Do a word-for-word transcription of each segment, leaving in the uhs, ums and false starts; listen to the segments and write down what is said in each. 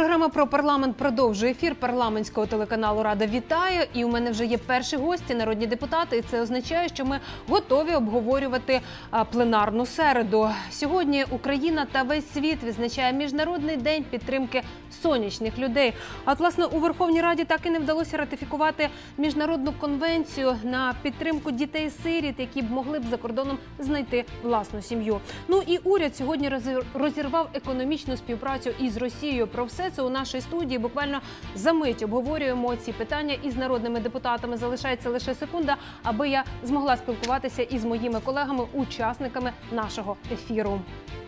Програма про парламент продовжує ефір парламентського телеканалу «Рада» вітає. І у мене вже є перші гості, народні депутати. І це означає, що ми готові обговорювати пленарну середу. Сьогодні Україна та весь світ відзначає Міжнародний день підтримки сонячних людей. А от, власне, у Верховній Раді так і не вдалося ратифікувати Міжнародну конвенцію на підтримку дітей-сиріт, які б могли б за кордоном знайти власну сім'ю. Ну і уряд сьогодні розірвав економічну співпрацю із Росією. Про все це у нашій студії. Буквально за мить обговорюємо ці питання із народними депутатами. Залишається лише секунда, аби я змогла спілкуватися із моїми колегами, учасниками нашого ефіру.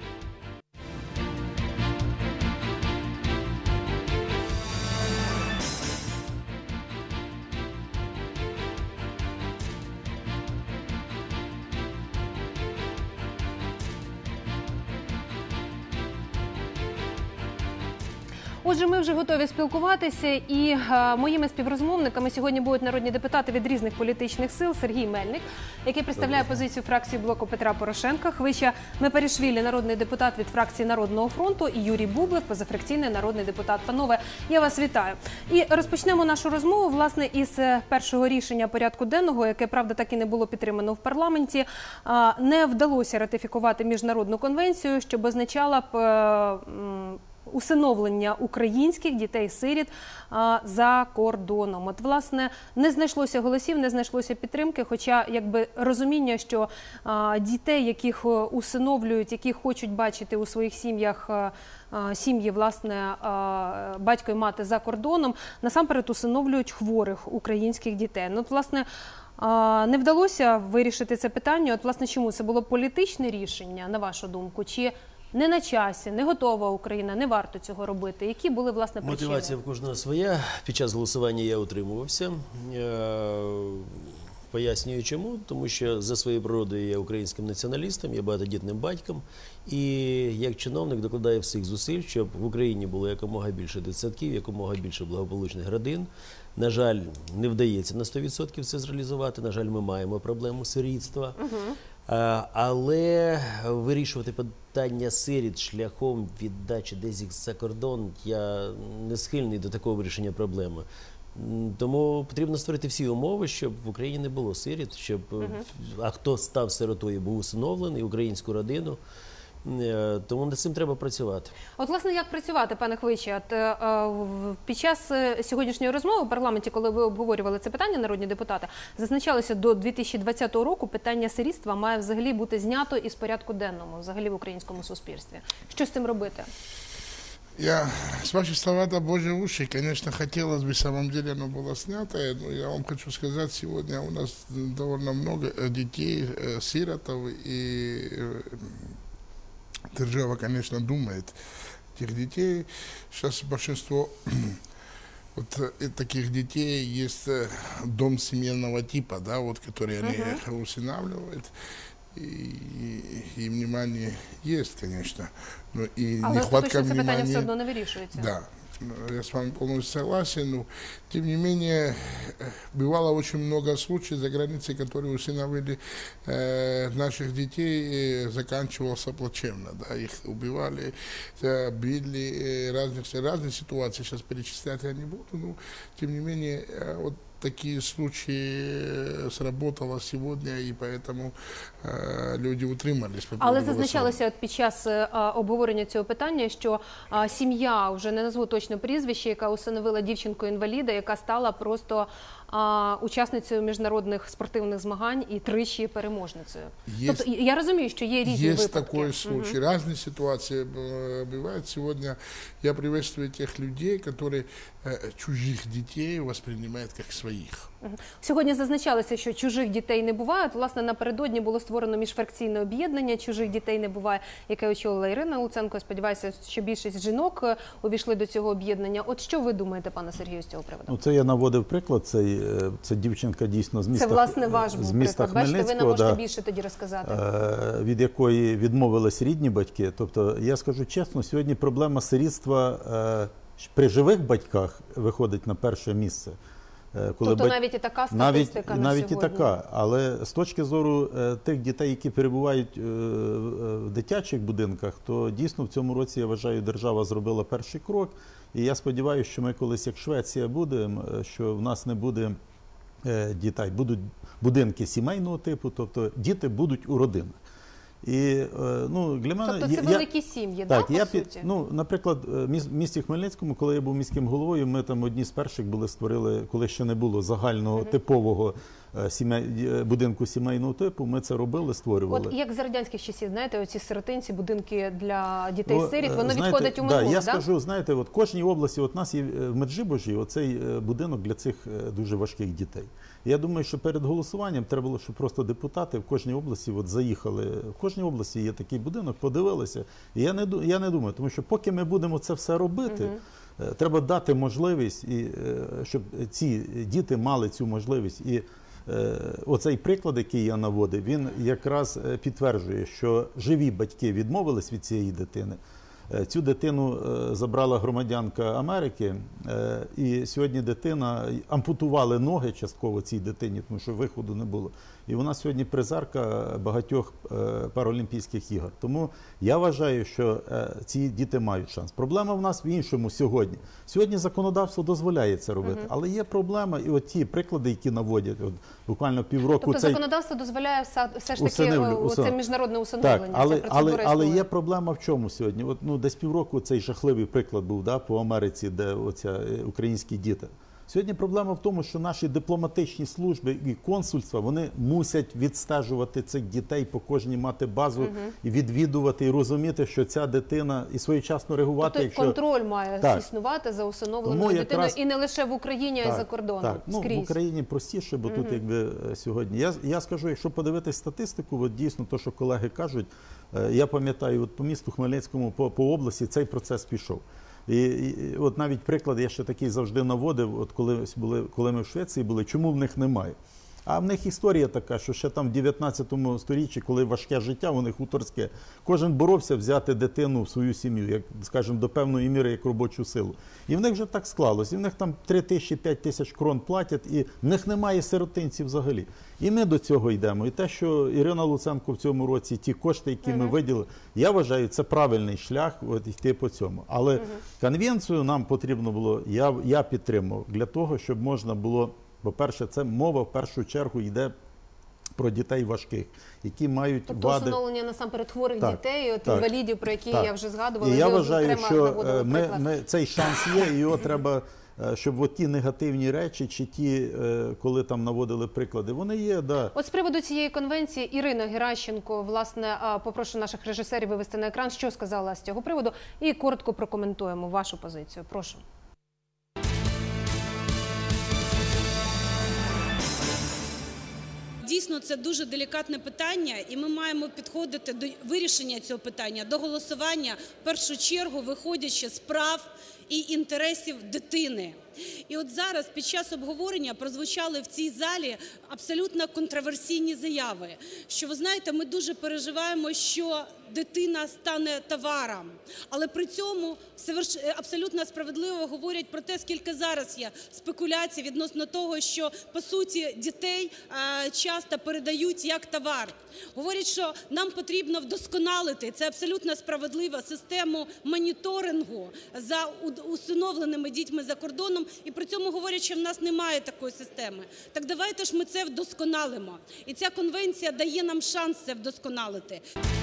Отже, ми вже готові спілкуватися, і е, моїми співрозмовниками сьогодні будуть народні депутати від різних політичних сил. Сергій Мельник, який представляє позицію фракції блоку Петра Порошенка, Хвича Мепарішвілі, народний депутат від фракції Народного фронту, і Юрій Бублик, позафракційний народний депутат. Панове, я вас вітаю. І розпочнемо нашу розмову, власне, із першого рішення порядку денного, яке, правда, так і не було підтримано в парламенті. Е, не вдалося ратифікувати Міжнародну конвенцію, що б означала б е, усиновлення українських дітей-сиріт за кордоном. От, власне, не знайшлося голосів, не знайшлося підтримки, хоча, якби, розуміння, що а, дітей, яких усиновлюють, які хочуть бачити у своїх сім'ях сім'ї, власне, а, батько і мати за кордоном, насамперед усиновлюють хворих українських дітей. Ну, от, власне, а, не вдалося вирішити це питання. От, власне, чому? Це було політичне рішення, на вашу думку, чи не на часі, не готова Україна, не варто цього робити? Які були, власне, причини? Мотивація в кожного своя. Під час голосування я утримувався. Пояснюю чому. Тому що за своєю природою я українським націоналістом, я багатодітним батьком. І як чиновник докладаю всіх зусиль, щоб в Україні було якомога більше дитсадків, якомога більше благополучних родин. На жаль, не вдається на сто відсотків це зреалізувати. На жаль, ми маємо проблему сирітства. Угу. Але вирішувати питання сиріт шляхом віддачі десь їх за кордон, я не схильний до такого вирішення проблеми. Тому потрібно створити всі умови, щоб в Україні не було сиріт, щоб, угу. а хто став сиротою, був усиновлений, українську родину. Тому над цим треба працювати. От, власне, як працювати, пане Хвиче? От, е, під час сьогоднішньої розмови в парламенті, коли ви обговорювали це питання, народні депутати, зазначалося, до дві тисячі двадцятого року питання сирітства має взагалі бути знято із порядку денного, взагалі в українському суспільстві. Що з цим робити? Я, с вашей слова, да, Божьи уши, конечно, хотелось бы, в самом деле, оно было снято, но я вам хочу сказать, сегодня у нас довольно много детей, сиротов, и держава, конечно, думает тех детей. Сейчас большинство вот таких детей есть дом семейного типа, да, вот, который они uh-huh. усыновливают. И, и внимание есть, конечно, но и а нехватка внимания. Але все одно не вирішується. Да, я с вами полностью согласен, но тем не менее бывало очень много случаев за границей, которые усыновили э, наших детей, э, заканчивался плачевно, да, их убивали, э, били, э, разных, разные ситуации, сейчас перечислять я не буду, но тем не менее э, вот такие случаи сработало сегодня, і поэтому е, люди утримались. Але зазначалося під час е, обговорення цього питання, що е, сім'я, вже не назву точно прізвище, яка усиновила дівчинку-інваліда, яка стала просто е, учасницею міжнародних спортивних змагань і тричі переможницею. Есть, тобто, я розумію, що є різні есть випадки. Такой случай, угу. разные ситуации бывают. Сегодня я приветствую тех людей, которые э, чужих детей воспринимают как своих. Сьогодні зазначалося, що чужих дітей не буває. Власне, напередодні було створено міжфракційне об'єднання «Чужих дітей не буває», яке очолила Ірина Луценко. Сподіваюся, що більшість жінок увійшли до цього об'єднання. От що ви думаєте, пане Сергію, з цього приводу? Ну, це я наводив приклад. Це, це дівчинка дійсно з міста, це, власне, ваш був з міста приклад. Бачите, ви нам можете да, більше тоді розказати. Від якої відмовились рідні батьки. Тобто, я скажу чесно, сьогодні проблема сирітства при живих батьках виходить на перше місце. Коли тобто бать... навіть і така статистика навіть, на навіть сьогодні? І така, але з точки зору е, тих дітей, які перебувають е, в дитячих будинках, то дійсно в цьому році, я вважаю, держава зробила перший крок. І я сподіваюся, що ми колись, як Швеція, будемо, що в нас не буде е, дітей, будуть будинки сімейного типу, тобто діти будуть у родинах. І, е, ну, для мене, тобто це я, великі сім'ї, так, да, по я, суті? ну, наприклад, в місті Хмельницькому, коли я був міським головою, ми там одні з перших були створили, коли ще не було загального uh-huh. типового сімей, будинку сімейного типу, ми це робили, створювали. От як з радянських часів, знаєте, оці сиротинці, будинки для дітей-сиріт, воно знаєте, відходить у минуле, да? Я да? скажу, знаєте, от в кожній області, от у нас є в Меджибожі оцей будинок для цих дуже важких дітей. Я думаю, що перед голосуванням треба було, щоб просто депутати в кожній області от заїхали. В кожній області є такий будинок, подивилися. І я не, я не думаю, тому що поки ми будемо це все робити, угу. треба дати можливість, і, щоб ці діти мали цю можливість. І оцей приклад, який я наводив, він якраз підтверджує, що живі батьки відмовились від цієї дитини. Цю дитину забрала громадянка Америки, і сьогодні дитина, ампутували ноги частково цій дитині, тому що виходу не було. І вона сьогодні призерка багатьох паралімпійських ігор. Тому я вважаю, що ці діти мають шанс. Проблема в нас в іншому сьогодні. Сьогодні законодавство дозволяє це робити, угу. але є проблема, і от ті приклади, які наводять, от буквально півроку... Тобто цей... законодавство дозволяє все, все ж таки усиновлю, це міжнародне усиновлення, так, але, ця але, але існує. є проблема в чому сьогодні? От, ну, десь півроку цей жахливий приклад був, да, по Америці, де оця, українські діти. Сьогодні проблема в тому, що наші дипломатичні служби і консульства, вони мусять відстежувати цих дітей, по кожній мати базу, угу. і відвідувати, і розуміти, що ця дитина, і своєчасно реагувати. Тобто якщо... контроль має так. існувати за усиновленою дитиною, якраз... і не лише в Україні, так, а й за кордоном, так. Ну, скрізь. в Україні простіше, бо угу. тут якби сьогодні. Я, я скажу, якщо подивитись статистику, от дійсно, то, що колеги кажуть, я пам'ятаю, от по місту Хмельницькому, по, по області цей процес пішов. І, і от навіть приклад я ще такий завжди наводив, от коли були, коли ми в Швеції були, чому в них немає. А в них історія така, що ще там в дев'ятнадцятому сторіччі, коли важке життя, у них хуторське, кожен боровся взяти дитину в свою сім'ю, як, скажімо, до певної міри, як робочу силу. І в них вже так склалось. І в них там три тисячі, п'ять тисяч крон платять, і в них немає сиротинців взагалі. І ми до цього йдемо. І те, що Ірина Луценко в цьому році, ті кошти, які ми виділили, я вважаю, це правильний шлях от, йти по цьому. Але конвенцію нам потрібно було, я, я підтримав, для того, щоб можна було... По-перше, це мова в першу чергу йде про дітей важких, які мають тобто вади. Тобто усиновлення насамперед хворих так, дітей, от так, інвалідів, про які так. я вже згадувала. І я вважаю, що ми, ми, ми, цей шанс є, і його треба, щоб от ті негативні речі, чи ті, коли там наводили приклади, вони є, да. От з приводу цієї конвенції Ірина Геращенко, власне, попрошу наших режисерів вивести на екран, що сказала з цього приводу, і коротко прокоментуємо вашу позицію. Прошу. Дійсно, це дуже делікатне питання, і ми маємо підходити до вирішення цього питання, до голосування, в першу чергу, виходячи з прав і інтересів дитини. І от зараз під час обговорення прозвучали в цій залі абсолютно контроверсійні заяви, що, ви знаєте, ми дуже переживаємо, що дитина стане товаром, але при цьому абсолютно справедливо говорять про те, скільки зараз є спекуляцій відносно того, що, по суті, дітей часто передають як товар. Говорять, що нам потрібно вдосконалити, це абсолютно справедливо, систему моніторингу за усиновленими дітьми за кордоном, і при цьому говорять, що в нас немає такої системи. Так давайте ж ми це вдосконалимо. І ця конвенція дає нам шанс це вдосконалити.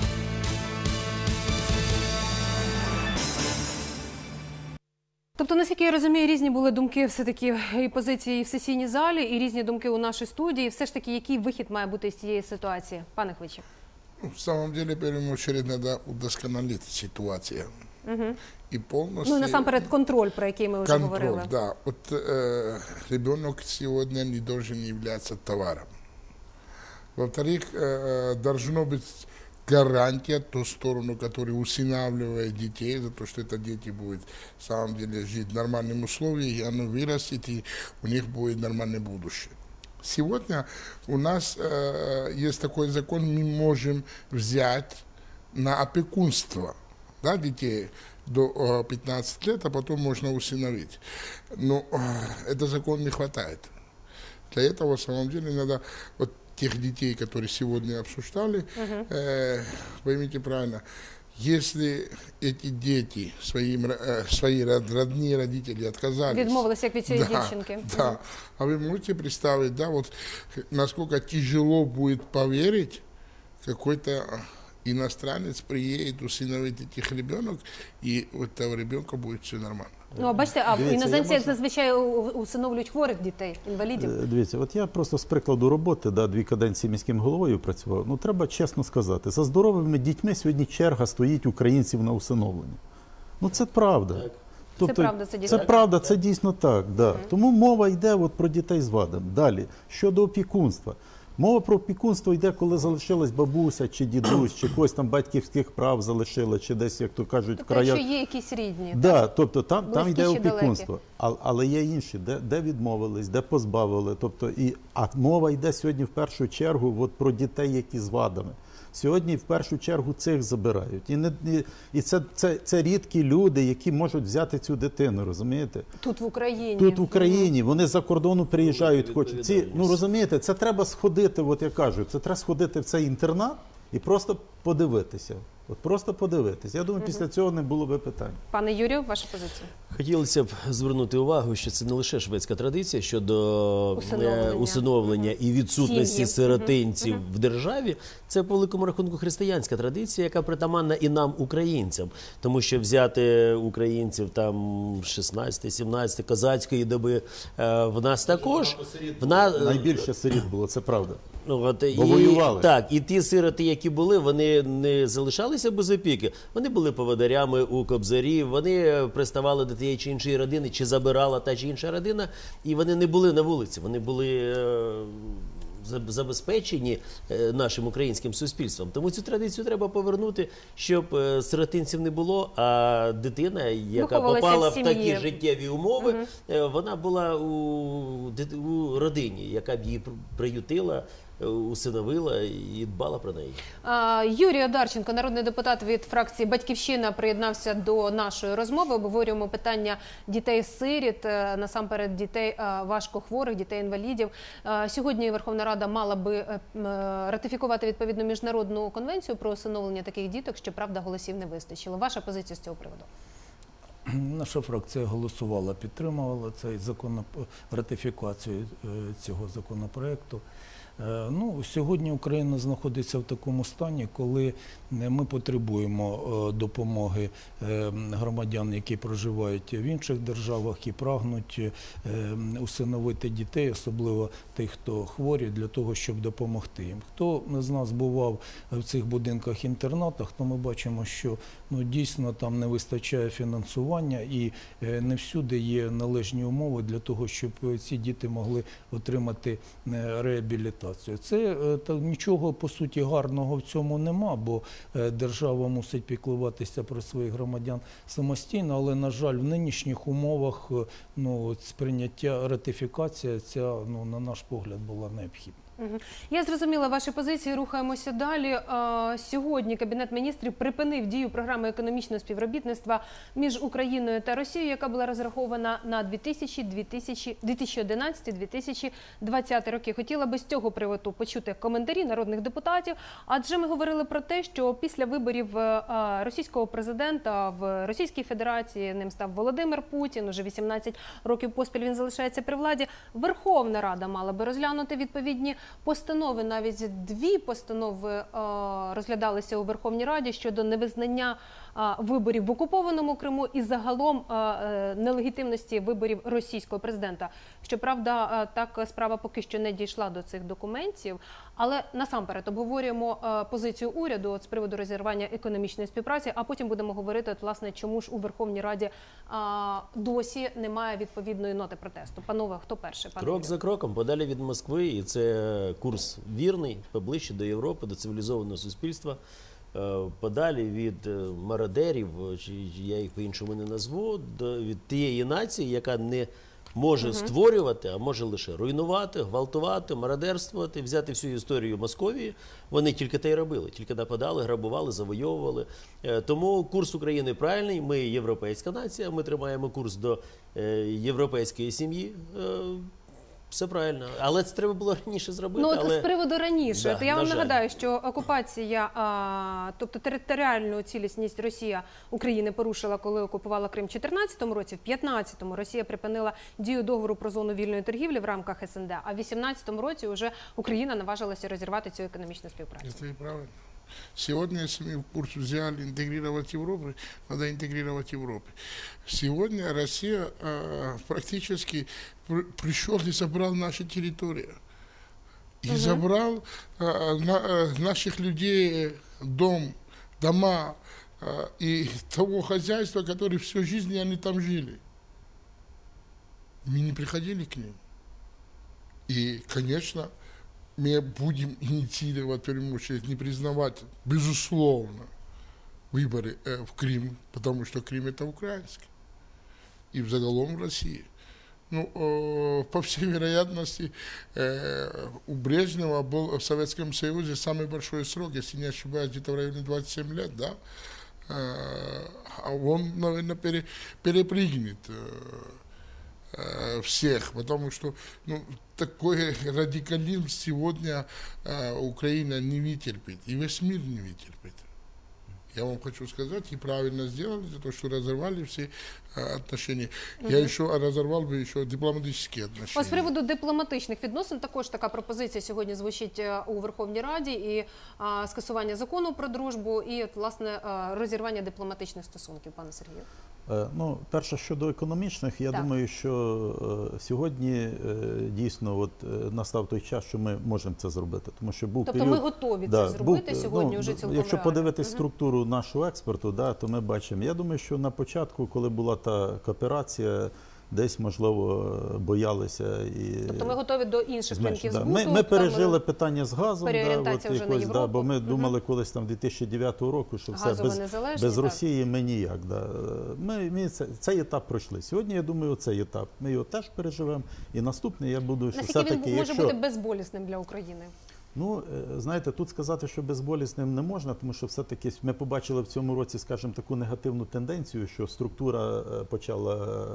Тобто, наскільки я розумію, різні були думки все-таки і позиції в сесійній залі, і різні думки у нашій студії. Все ж таки, який вихід має бути з цієї ситуації? Пане Хвиче. В самом деле, в первую очередь, надо удосконалить ситуацию. Угу. И полностью... Ну, насамперед, контроль, про який ми вже контроль, говорили. Да. Вот, э, ребенок сегодня не должен являться товаром. Во-вторых, э, должно быть гарантия ту сторону, которая усыновливает детей, за то, что это дети будут, в самом деле, жить в нормальных условиях, и оно вырастет, и у них будет нормальное будущее. Сегодня у нас э, есть такой закон, мы можем взять на опекунство, да, детей до пятнадцати лет, а потом можно усыновить. Но э, этот закон не хватает. Для этого, в самом деле, надо вот тех детей, которые сегодня обсуждали, uh-huh. э, поймите правильно, Если эти дети, своим, э, свои род- родные родители отказались... Відмовилися як від цієї Да, дівчинки. да. А вы можете представить, да, вот насколько тяжело будет поверить, какой-то иностранец приедет усыновить этих ребенок, и у этого ребенка будет все нормально. Ну, а бачите, а Дивіться, іноземці я як можу- зазвичай у- усиновлюють хворих дітей, інвалідів. Е, Дивіться, от я просто з прикладу роботи, да, дві каденції міським головою працював. Ну, треба чесно сказати, за здоровими дітьми сьогодні черга стоїть українців на усиновлення. Ну, це правда. Так. Це правда, це дійсно Це правда, це дійсно так. Да. Тому мова йде от про дітей з вадами. Далі, щодо опікунства. Мова про опікунство йде, коли залишилась бабуся чи дідусь, чи когось там батьківських прав залишила, чи десь, як то кажуть, в Тобто, краях. якщо є якісь рідні. Да, тобто там, там йде Близькі чи опікунство, а, але є інші, де, де відмовились, де позбавили. Тобто, і, а мова йде сьогодні в першу чергу от про дітей, які з вадами. Сьогодні в першу чергу цих забирають. І, не, і, і це, це, це рідкі люди, які можуть взяти цю дитину, розумієте? Тут в Україні. Тут в Україні, вони за кордону приїжджають, Велика хочуть. Ці, ну відповідальність. розумієте, це треба сходити, от я кажу, це треба сходити в цей інтернат і просто подивитися. От просто подивитися. Я думаю, після цього не було би питань. Пане Юрію, ваша позиція. Хотілося б звернути увагу, що це не лише шведська традиція щодо Усиновлення. е, усиновлення і відсутності Сім'ї. сиротинців в державі. Це по великому рахунку християнська традиція, яка притаманна і нам, українцям. Тому що взяти українців там шістнадцятої-сімнадцятої козацької доби е, в нас також. В нас, Найбільше сиріт було, це правда. Ну, от, Бо і, воювали. Так, і ті сироти, які були, вони не залишалися без опіки. Вони були поводарями у кобзарів, вони приставали до тієї чи іншої родини, чи забирала та чи інша родина, і вони не були на вулиці, вони були е, заб- забезпечені е, нашим українським суспільством. Тому цю традицію треба повернути, щоб е, сиротинців не було, а дитина, яка Виховувалася попала в в сім'ї. такі життєві умови, е, вона була у, дит- у родині, яка б її пр- приютила, е, усиновила і дбала про неї. А, Юрій Одарченко, народний депутат від фракції «Батьківщина», приєднався до нашої розмови. Обговорюємо питання дітей-сиріт, е, насамперед дітей е, важкохворих, дітей-інвалідів. Е, Сьогодні Верховна Рада мала би е, м, е, ратифікувати відповідну міжнародну конвенцію про усиновлення таких діток, щоправда, голосів не вистачило. Ваша позиція з цього приводу? Наша фракція голосувала, підтримувала цей закон, ратифікацію е, цього законопроекту. Е, Ну, сьогодні Україна знаходиться в такому стані, коли ми потребуємо е, допомоги е, громадян, які проживають в інших державах і прагнуть е, усиновити дітей, особливо тих, хто хворі, для того, щоб допомогти їм. Хто з нас бував в цих будинках-інтернатах, то ми бачимо, що ну, дійсно там не вистачає фінансування і е, не всюди є належні умови для того, щоб ці діти могли отримати е, реабілітацію. Це е, та, нічого, по суті, гарного в цьому нема, бо е, держава мусить піклуватися про своїх громадян самостійно, але, на жаль, в нинішніх умовах е, ну, от сприйняття, ратифікація ця, ну, на наш погляд, була необхідна. Мгм. Я зрозуміла ваші позиції, рухаємося далі. А, Сьогодні Кабінет міністрів припинив дію програми економічного співробітництва між Україною та Росією, яка була розрахована на дві тисячі одинадцятий - дві тисячі двадцятий роки. Хотіла би з цього приводу почути коментарі народних депутатів, адже ми говорили про те, що після виборів е, російського президента в Російській Федерації ним став Володимир Путін, уже вісімнадцять років поспіль він залишається при владі. Верховна Рада мала би розглянути відповідні постанови, навіть дві постанови е, розглядалися у Верховній Раді щодо невизнання е, виборів в окупованому Криму і загалом е, е, нелегітимності виборів російського президента. Щоправда, е, так справа поки що не дійшла до цих документів, але насамперед обговорюємо е, позицію уряду от, з приводу розірвання економічної співпраці, а потім будемо говорити, от, власне, чому ж у Верховній Раді е, досі немає відповідної ноти протесту. Панове, хто перший? Пане Крок Юрію? за кроком, подалі від Москви, і це курс вірний, поближче до Європи, до цивілізованого суспільства, е, подалі від е, мародерів, чи я їх по-іншому не назву, до, від тієї нації, яка не може створювати, а може лише руйнувати, гвалтувати, мародерствувати, взяти всю історію Московії. Вони тільки те й робили, тільки нападали, грабували, завойовували. Е, Тому курс України правильний, ми європейська нація, ми тримаємо курс до е, європейської сім'ї. Е, Все правильно. Але це треба було раніше зробити. Ну, от але... з приводу раніше, Да, то я на вам жаль. нагадаю, що окупація, а, тобто територіальну цілісність Росія України порушила, коли окупувала Крим в чотирнадцятому році, в п'ятнадцятому Росія припинила дію договору про зону вільної торгівлі в рамках ес ен де, а в вісімнадцятому році вже Україна наважилася розірвати цю економічну співпрацю. Это и правильно. Сегодня, если мы курс взяли интегрировать Европу, надо интегрировать Европу. Сегодня Россия э, практически при, пришел и забрал наши территории. И угу. забрал э, на, э, наших людей дом, дома э, и того хозяйства, которое всю жизнь они там жили. Мы не приходили к ним. И, конечно, мы будем инициировать, в первую очередь, не признавать, безусловно, выборы э, в Крым, потому что Крым это украинский, и в загалом в России. Ну, э, по всей вероятности, э, у Брежнева был в Советском Союзе самый большой срок, если не ошибаюсь, где-то в районе двадцать семь лет, да? Э, а он, наверное, пере, перепрыгнет э, всех, потому что ну, такой радикализм сегодня э, Украина не вытерпит, и весь мир не вытерпит. Я вам хочу сказать, и правильно сделали, за то, что разорвали все э, отношения. Угу. Я еще разорвал бы еще дипломатические отношения. Ось з приводу дипломатичних відносин також така пропозиція сьогодні звучить у Верховній Раді, і а, скасування закону про дружбу, і, от, власне, а, розірвання дипломатичних стосунків, пане Сергію. Ну, перше, щодо економічних, я так. думаю, що е, сьогодні е, дійсно от, е, настав той час, що ми можемо це зробити. Тому що був тобто період, ми готові да, це зробити був, сьогодні ну, вже цілком якщо реально. подивитись угу. структуру нашого експорту, да, то ми бачимо. Я думаю, що на початку, коли була та кооперація, десь, можливо, боялися. І... Тобто ми готові до інших ринків да. збуту? Ми, ми пережили питання з газом, да, от, вже якось, на да, бо ми угу. думали колись там дві тисячі дев'ятого року, що все без, без Росії ми ніяк. Да. Ми, ми це, цей етап пройшли. Сьогодні, я думаю, цей етап. Ми його теж переживемо. І наступний, я буду, що наскільки все-таки... він може якщо... бути безболісним для України? Ну, знаєте, тут сказати, що безболісним не можна, тому що все-таки ми побачили в цьому році, скажімо, таку негативну тенденцію, що структура почала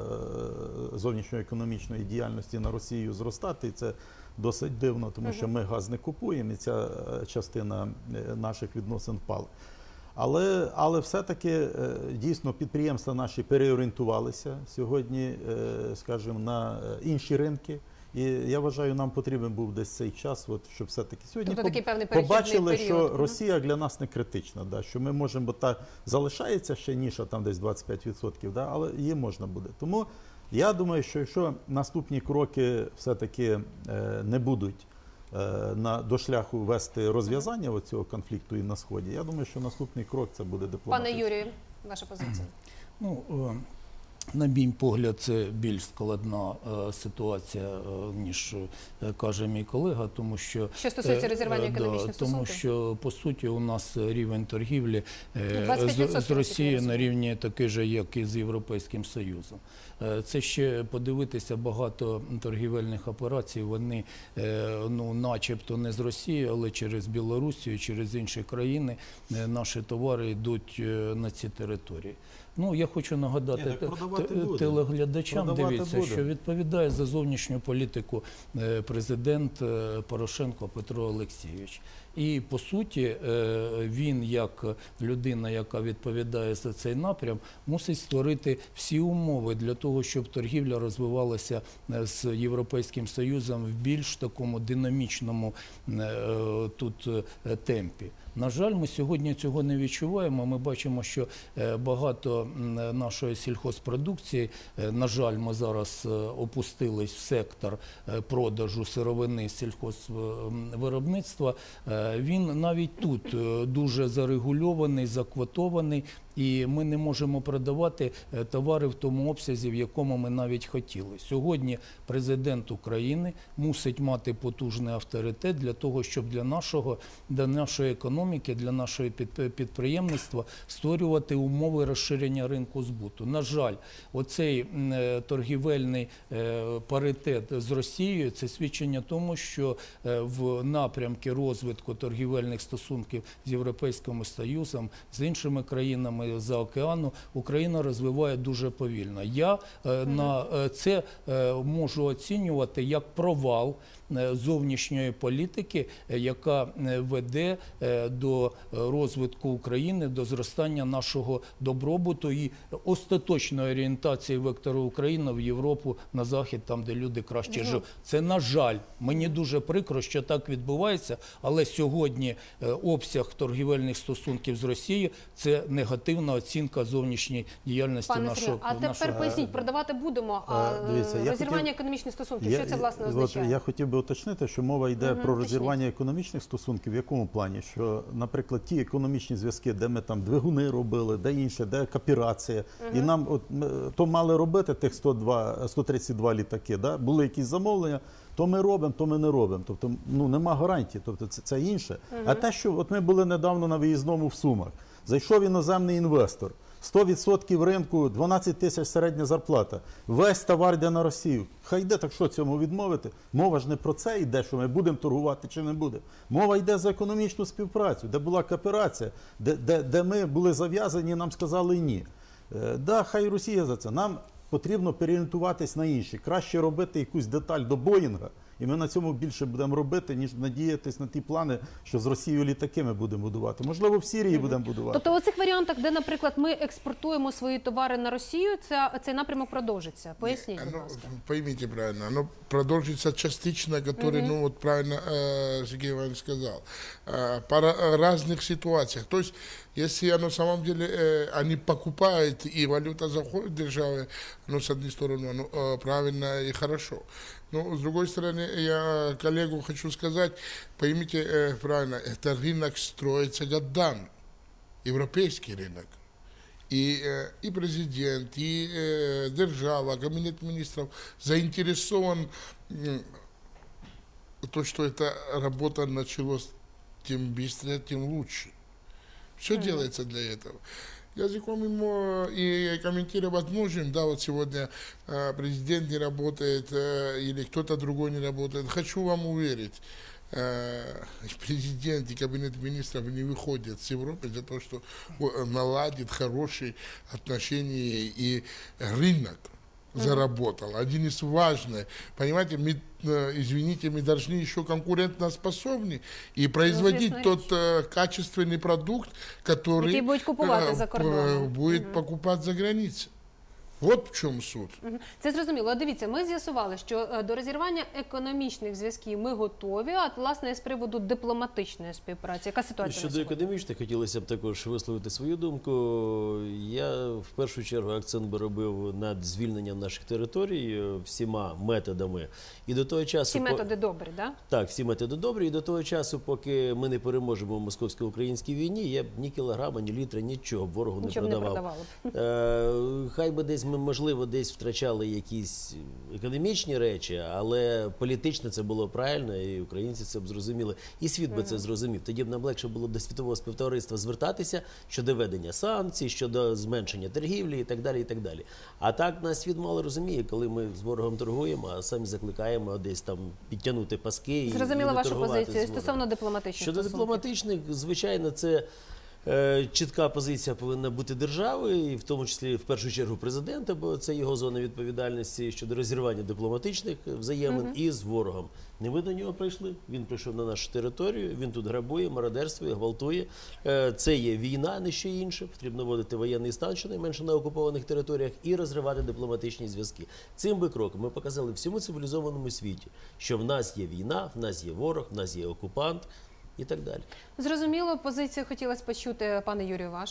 зовнішньоекономічної діяльності на Росію зростати, і це досить дивно, тому що ми газ не купуємо, і ця частина наших відносин впала. Але, але все-таки дійсно підприємства наші переорієнтувалися сьогодні, скажімо, на інші ринки. І я вважаю, нам потрібен був десь цей час, от, щоб все-таки сьогодні тобто, поб... побачили, що Росія для нас не критична, да, що ми можемо, бо та залишається ще ніша, там десь двадцять п'ять відсотків, да, але її можна буде. Тому я думаю, що якщо наступні кроки все-таки е, не будуть е, на, до шляху вести розв'язання цього конфлікту і на Сході, я думаю, що наступний крок це буде дипломатичний. Пане Юрію, ваша позиція? Ну, на мій погляд, це більш складна е, ситуація, е, ніж е, каже мій колега, тому що... Що стосується розірвання е, економічних да, стосунків? Тому що, по суті, у нас рівень торгівлі е, з, з Росією на рівні такий же, як і з Європейським Союзом. Е, це ще подивитися, багато торгівельних операцій, вони е, ну, начебто не з Росією, але через Білорусію, через інші країни е, наші товари йдуть е, на ці території. Ну, я хочу нагадати Ні, телеглядачам, продавати дивіться, буде. Що відповідає за зовнішню політику президент Порошенко Петро Олексійович. І, по суті, він, як людина, яка відповідає за цей напрям, мусить створити всі умови для того, щоб торгівля розвивалася з Європейським Союзом в більш такому динамічному тут темпі. На жаль, ми сьогодні цього не відчуваємо. Ми бачимо, що багато нашої сільхозпродукції, на жаль, ми зараз опустились в сектор продажу сировини сільхозвиробництва. Він навіть тут дуже зарегульований, заквотований, і ми не можемо продавати товари в тому обсязі, в якому ми навіть хотіли. Сьогодні президент України мусить мати потужний авторитет для того, щоб для нашого, для нашої економіки економіки, для нашого під- підприємництва створювати умови розширення ринку збуту. На жаль, оцей м, е, торгівельний е, паритет з Росією – це свідчення тому, що е, в напрямки розвитку торгівельних стосунків з Європейським Союзом, з іншими країнами за океану Україна розвиває дуже повільно. Я е, на е, це е, можу оцінювати як провал е, зовнішньої політики, е, яка е, веде е, до розвитку України, до зростання нашого добробуту і остаточної орієнтації вектору України в Європу, на Захід, там, де люди краще живуть. Це, на жаль, мені дуже прикро, що так відбувається, але сьогодні е, обсяг торгівельних стосунків з Росією – це негативна оцінка зовнішньої діяльності Пане нашого. Сергію, а тепер нашого... поясніть, продавати будемо, а Е, дивіться, я розірвання хотів- економічних стосунків, Я- що це власне от означає? Я хотів би уточнити, що мова йде Мгм, про уточніть. розірвання економічних стосунків. В якому плані? Що, наприклад, ті економічні зв'язки, де ми там двигуни робили, де інше, де кооперація, і нам от ми- то мали робити тих сто два, сто тридцять два літаки, да? Були якісь замовлення. То ми робимо, то ми не робимо. Тобто, ну нема гарантії. Тобто, це, це інше. А те, що от ми були недавно на виїзному в Сумах, зайшов іноземний інвестор. сто відсотків ринку, дванадцять тисяч середня зарплата. Весь товар йде на Росію. Хай йде, так що цьому відмовити? Мова ж не про це йде, що ми будемо торгувати чи не будемо. Мова йде за економічну співпрацю, де була кооперація, де, де, де ми були зав'язані, нам сказали ні. Е, да, хай Росія за це. Нам потрібно переорієнтуватись на інші. Краще робити якусь деталь до Боїнга, і ми на цьому більше будемо робити, ніж надіятись на ті плани, що з Росією літаки ми будемо будувати. Можливо, в Сирії будемо будувати. Тобто у цих варіантах, де, наприклад, ми експортуємо свої товари на Росію, це, цей напрямок продовжиться? Поясніть, будь Оно, ласка. поймите правильно, оно продолжится частично, который, ну вот правильно э, Сергей Иванович сказал, э, по ра- разных ситуациях. То есть, если оно на самом деле, э, они покупают и валюта заходит в державы, ну, с одной стороны, оно э, правильно и хорошо. Но, с другой стороны, я коллегу хочу сказать, поймите э, правильно, это рынок строится годами, европейский рынок. И, э, и президент, и э, держава, кабинет министров заинтересован, м, то, что эта работа началась, тем быстрее, тем лучше. Все делается для этого. Языком ему и комментировать можем, да, вот сегодня э, президент не работает э, или кто-то другой не работает. Хочу вам уверить, э, президент и кабинет министров не выходят с Европы для того, чтобы э, наладить хорошие отношения и рынок заработал. Один из важных. Понимаете, мы, э, извините, мы должны еще конкурентоспособны и производить известная тот э, качественный продукт, который Який будуть купувати э, за кордоном. п- будет покупать за границей. Вот в чем суть. Мгм. Це зрозуміло. Дивіться, ми з'ясували, що е, до розірвання економічних зв'язків ми готові, а власне з приводу дипломатичної співпраці. Яка ситуація на Щодо сьогодні? економічних, хотілося б також висловити свою думку. Я в першу чергу акцент би робив над звільненням наших територій е, всіма методами. І до того часу Ці по- методи добрі, да? Так, всі методи добрі. І до того часу, поки ми не переможемо в московсько-українській війні, я б ні кілограма, ні літра, нічого ворогу Нічого б не не продавав. продавали. Е, Хай би десь ми, можливо, десь втрачали якісь економічні речі, але політично це було правильно, і українці це б зрозуміли, і світ би це зрозумів. Тоді б нам легше було до світового співтовариства звертатися щодо ведення санкцій, щодо зменшення торгівлі і так далі. І так далі. А так нас світ мало розуміє, коли ми з ворогом торгуємо, а самі закликаємо десь там підтягнути паски і Зрозуміла і не вашу торгувати позицію з ворогом. стосовно дипломатичних Щодо стосунків. дипломатичних, звичайно, це е, чітка позиція повинна бути держави, і в тому числі в першу чергу президента, бо це його зона відповідальності щодо розірвання дипломатичних взаємин із ворогом. Не ми до нього прийшли, він прийшов на нашу територію, він тут грабує, мародерствує, гвалтує. Е, це є війна, а не що інше. Потрібно вводити воєнний стан, щонайменше на окупованих територіях, і розривати дипломатичні зв'язки. Цим би кроком ми показали всьому цивілізованому світі, що в нас є війна, в нас є ворог, в нас є окупант і так далі. Зрозуміло, позицію хотілося почути, пане Юрію, ваша.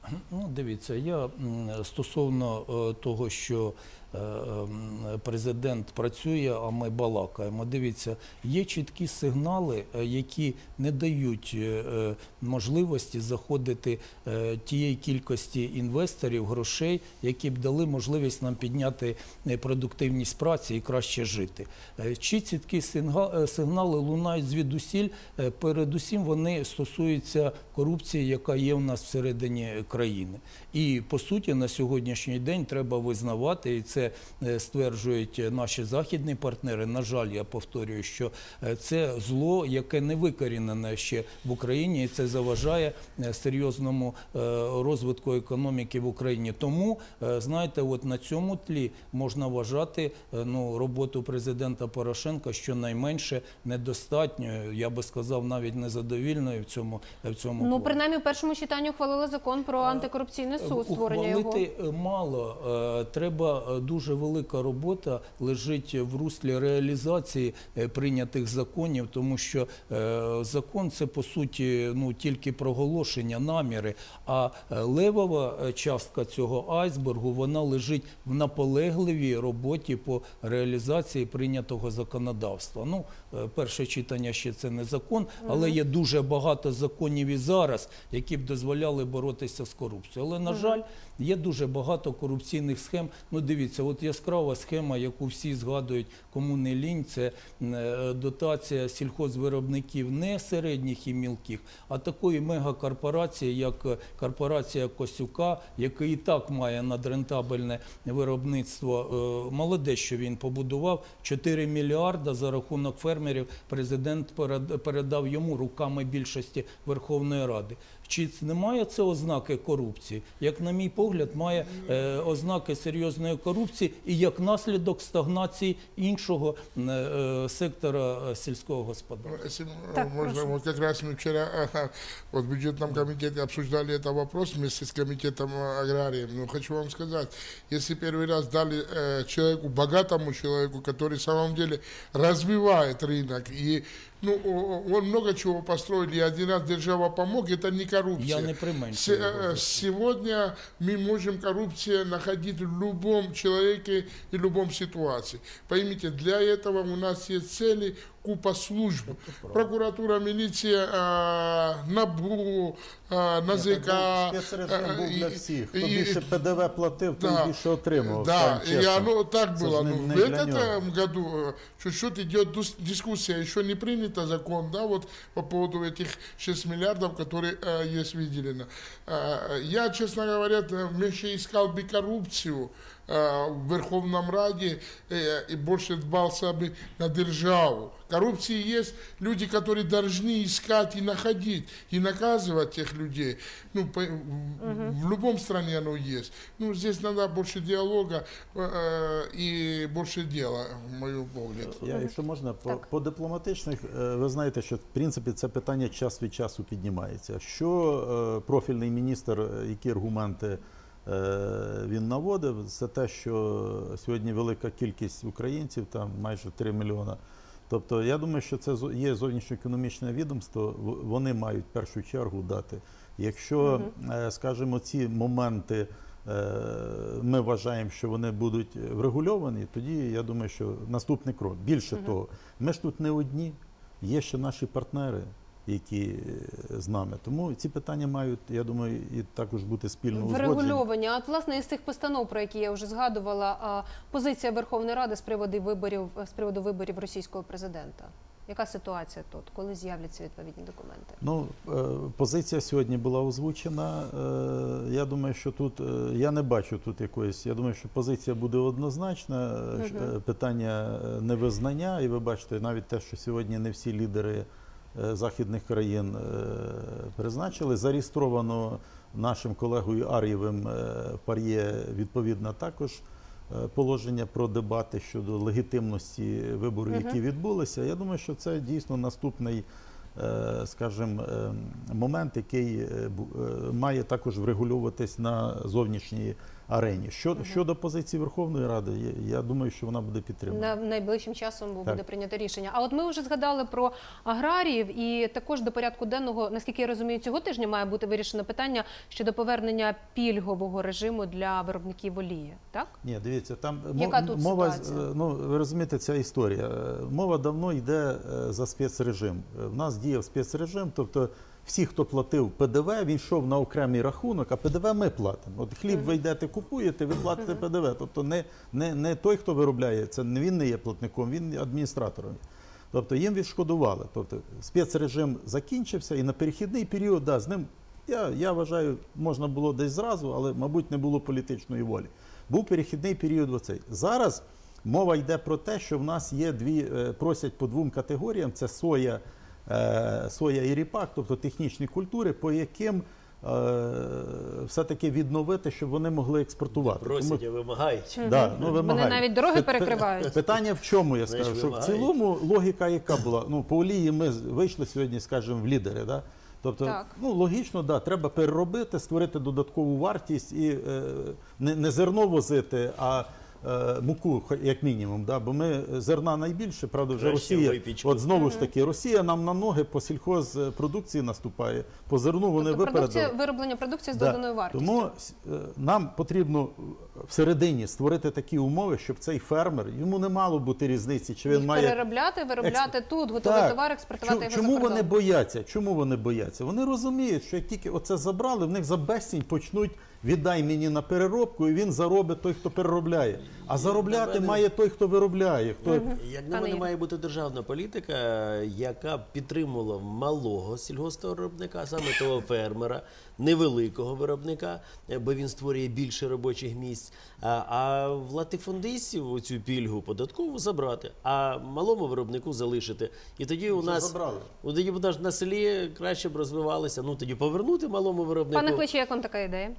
Ну, дивіться, я м, стосовно е, того, що е, м, президент працює, а ми балакаємо. Дивіться, є чіткі сигнали, е, які не дають е, е, можливості заходити е, тієї кількості інвесторів, грошей, які б дали можливість нам підняти е, продуктивність праці і краще жити. Е, Чи чіткі сигна- е, сигнали лунають звідусіль, е, передусім вони стосуються корупції, яка є у нас всередині країни. І, по суті, на сьогоднішній день треба визнавати, і це е, стверджують наші західні партнери, на жаль, я повторюю, що е, це зло, яке не викорінене ще в Україні, і це заважає е, серйозному е, розвитку економіки в Україні. Тому, е, знаєте, от на цьому тлі можна вважати е, ну, роботу президента Порошенка щонайменше недостатньою, я би сказав, навіть незадовільною в цьому, в цьому Ну, плані. принаймні, в першому читанні ухвалили закон про антикорупційний суд, створення його. Ухвалити мало. Е, Треба е, дуже велика робота лежить в руслі реалізації е, прийнятих законів, тому що е, закон – це, по суті, ну, тільки проголошення, наміри, а е, левова е, частка цього айсбергу, вона лежить в наполегливій роботі по реалізації прийнятого законодавства. Ну, е, перше читання ще це не закон, але є дуже багато законів і зараз, які б дозволяли боротися з корупцією. Але, на жаль, є дуже багато корупційних схем. Ну, дивіться, от яскрава схема, яку всі згадують, кому не лінь, це е, дотація сільхозвиробників не середніх і мілких, а такої мегакорпорації, як корпорація Косюка, який і так має надрентабельне виробництво. Е, молодець, що він побудував. чотири мільярда за рахунок фермерів президент передав йому руками більшості Верховної Ради. Чи немає це ознаки корупції? Як, на мій погляд, має е, ознаки серйозної корупції і як наслідок стагнації іншого е, сектора сельского господарства. Если Так, можно, прошу. вот как раз мы вчера ага, вот в бюджетном комитете обсуждали этот вопрос вместе с комитетом э, аграрием. Но хочу вам сказать, если первый раз дали э, человеку, богатому человеку, который в самом деле развивает рынок, и ну, он много чего построил, и один раз держава помог, это не коррупция. Я не применшую Се- его э, Сегодня мы можем коррупцию находить в любом человеке и в любом ситуации. Поймите, для этого у нас есть цели, купа служб. Прокуратура, милиция, э, НАБУ, э, НАЗК. Спецрежим був э, для и- всіх. Хто и- більше ПДВ платив, той Да, більше отримував. да, скажемо и чесно. оно так Це было. ж не- Но не в для нього. этом году э, чуть-чуть идет дус- дискуссия, еще не принято закон, да, вот по поводу этих шести миллиардов, которые э, есть выделено. Э, я, честно говоря, э, меньше искал бы коррупцию э, в Верховном Раде э, и больше дбался бы на державу. Коррупции есть люди, которые должны искать и находить, и наказывать тех людей. Ну, по, в, в любом стране оно есть. Ну, здесь надо больше диалога э, и больше дела, в моем погляд. Я, якщо можна, по, Так. по дипломатичних, е, ви знаєте, що в принципі це питання час від часу піднімається. Що е, профільний міністр, е, які аргументи е, він наводив, це те, що сьогодні велика кількість українців, там майже три мільйона. Тобто, я думаю, що це зо- є зовнішньоекономічне відомство, в- вони мають в першу чергу дати. Якщо, е, скажімо, ці моменти е, ми вважаємо, що вони будуть врегульовані, тоді я думаю, що наступний крок. Більше того, ми ж тут не одні, є ще наші партнери, які е, з нами. Тому ці питання мають, я думаю, і також бути спільно узгоджені. Врегульовані. А от, власне, із цих постанов, про які я вже згадувала, а, позиція Верховної Ради з приводу виборів, з приводу виборів російського президента. Яка ситуація тут? Коли з'являться відповідні документи? Ну, е, позиція сьогодні була озвучена. Е, Я думаю, що тут, е, я не бачу тут якоїсь, я думаю, що позиція буде однозначна. Е, ш- е, Питання е, невизнання, і ви бачите, навіть те, що сьогодні не всі лідери е, західних країн е, призначили. Зареєстровано нашим колегою Ар'євим е, в ПАРЄ відповідно також е, положення про дебати щодо легітимності виборів, які відбулися. Я думаю, що це дійсно наступний, е, скажімо, е, момент, який е, бу- е, має також врегульовуватись на зовнішній арені. Щодо, щодо позиції Верховної Ради, я, я думаю, що вона буде підтримана. На найближчим часом буде Так. прийнято рішення. А от ми вже згадали про аграріїв, і також до порядку денного, наскільки я розумію, цього тижня має бути вирішено питання щодо повернення пільгового режиму для виробників олії. Так? Ні, дивіться, там Яка тут мова, ситуація? ну, ви розумієте, ця історія. Мова давно йде за спецрежим. В нас діяв спецрежим, тобто всі, хто платив Пе Де Ве, він йшов на окремий рахунок, а Пе Де Ве ми платимо. От хліб ви йдете, купуєте, ви платите Пе Де Ве. Тобто не, не, не той, хто виробляє, це не він не є платником, він є адміністратором. Тобто їм відшкодували. Тобто спецрежим закінчився і на перехідний період, да, з ним, я, я вважаю, можна було десь зразу, але, мабуть, не було політичної волі. Був перехідний період оцей. Зараз мова йде про те, що в нас є дві, просять по двом категоріям, це соя, соя і ріпак, тобто технічні культури, по яким все-таки відновити, щоб вони могли експортувати. Просять, а вимагають. Да, ну, Вони вимагають. навіть дороги перекривають. Питання в чому, я скажу, Знаєш, що в вимагають. цілому логіка яка була? Ну, по олії ми вийшли сьогодні, скажімо, в лідери, да? Тобто, Так. ну, логічно, да, треба переробити, створити додаткову вартість і е, не, не зерно возити, а е, муку, як мінімум, да? Бо ми зерна найбільше, правда, вже Краще Росія, випічку. от знову ж таки, Росія нам на ноги по сільхозпродукції наступає, по зерну вони Тобто продукція, випередили. вироблення продукції з Да. доданою вартістю. Тому е, нам потрібно всередині створити такі умови, щоб цей фермер, йому не мало бути різниці, чи він Їх має... переробляти, виробляти тут, готовий Так. товар, експортувати Чому- його Чому за кордон. вони бояться? Чому вони бояться? Вони розуміють, що як тільки оце забрали, в них за безцінь почнуть віддай мені на переробку, і він заробить той, хто переробляє. А заробляти мене- має той, хто виробляє. Хто... Як на Пане мене, Ігорю. має бути державна політика, яка б підтримувала малого сільгоспвиробника, саме того фермера, невеликого виробника, бо він створює більше робочих місць. А, а в латифундистів цю пільгу податкову забрати, а малому виробнику залишити. І тоді у Вже нас забрали. у тоді б наш на селі краще б розвивалися. Ну тоді повернути малому виробнику. Пане Кличе, як вам така ідея?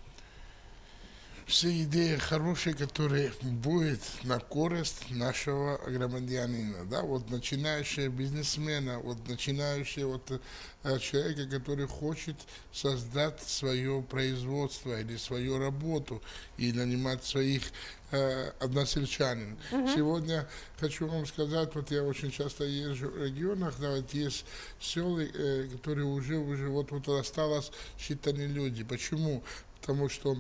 Все идеи хорошие, которые будет на користь нашего громадянина, да, вот начинающего бизнесмена, вот начинающего вот, э, человека, который хочет создать свое производство или свою работу и нанимать своих э, односельчанин. Сегодня хочу вам сказать, вот я очень часто езжу в регионах, да, вот есть селы, э, которые уже, уже вот, вот осталось считанные люди. Почему? Потому что